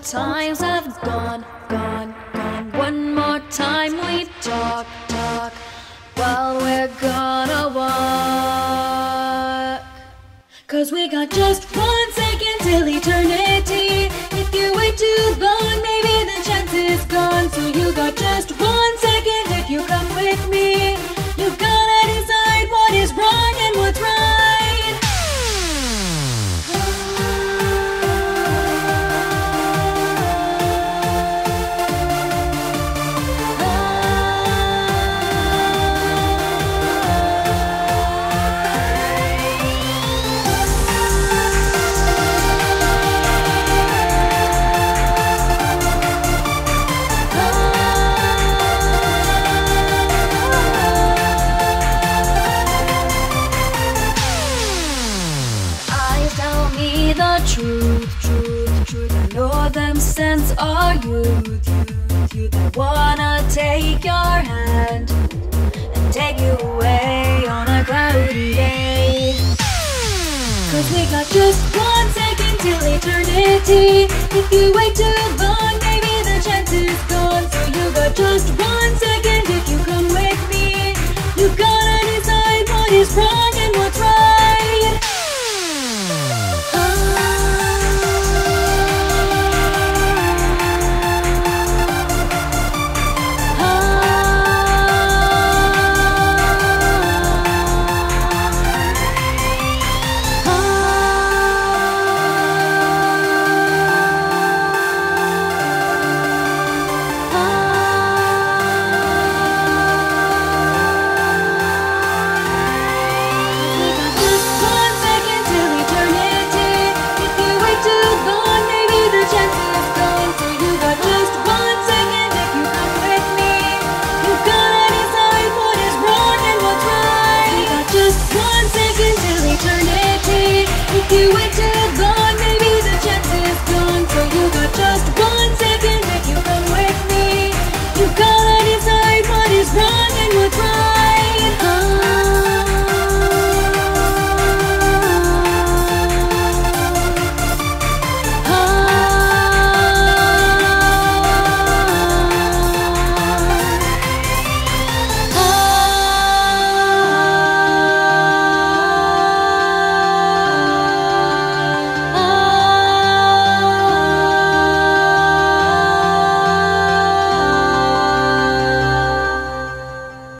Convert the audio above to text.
times have gone. One more time we talk. Well, we're gonna walk. 'Cause we got just 1 second till eternity. If you wait too long, maybe the chance is gone. So you got just 1 second if you come with me. You gotta decide what is wrong and what's right. The truth, I know them sense our youth that wanna take your hand and take you away on a cloudy day. 'Cause we got just 1 second till eternity. If you wait too long, maybe the chance is gone. So you got just 1